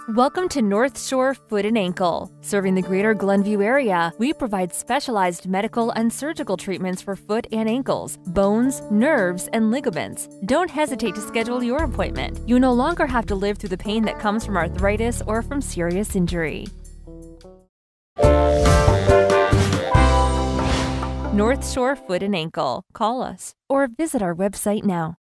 Welcome to North Shore Foot and Ankle. Serving the greater Glenview area, we provide specialized medical and surgical treatments for foot and ankles, bones, nerves, and ligaments. Don't hesitate to schedule your appointment. You no longer have to live through the pain that comes from arthritis or from serious injury. North Shore Foot and Ankle. Call us or visit our website now.